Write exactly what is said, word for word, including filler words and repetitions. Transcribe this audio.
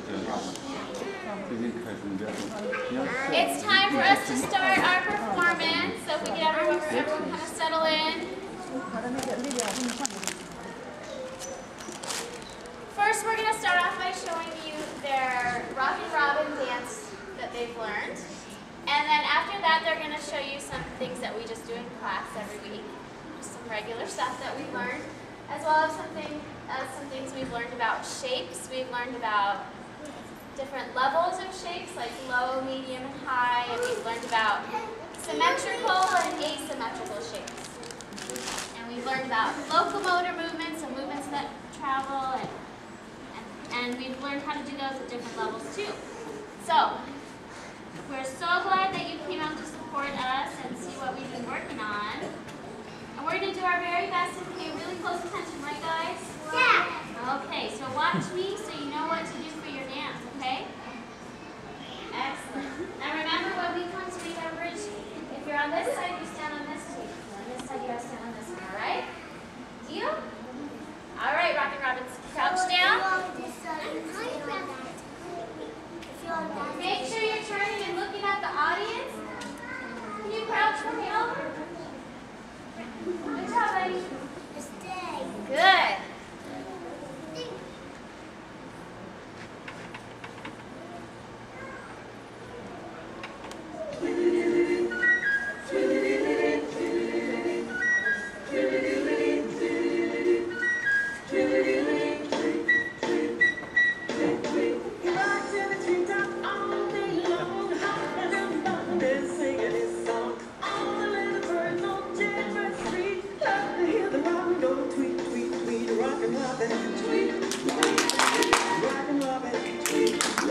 It's time for us to start our performance. So if we get everyone, everyone kind of settle in. First, we're going to start off by showing you their Rock and Robin dance that they've learned. And then after that, they're going to show you some things that we just do in class every week. Just some regular stuff that we've learned. As well as something, uh, some things we've learned about shapes. We've learned about different levels of shapes, like low, medium, and high. And we've learned about symmetrical and asymmetrical shapes. And we've learned about locomotor movements, and movements that travel. And, and, and we've learned how to do those at different levels, too. So, we're so glad that you came out to support us and see what we've been working on. And we're going to do our very best and pay really close attention, right guys? Yeah. Okay, so watch me so you know what to do for your dance, okay? Excellent. Now remember, when we come to make our bridge, if you're on this side, you stand on this table. On this side, you have to stand on this one, all right? Deal? All right, Rock and Robin, crouch down. Make sure you're turning and looking at the audience. Can you crouch for me over? Good job, buddy. Stay. Good. Rock and Robin, tweet, tweet, rock and Robin, tweet.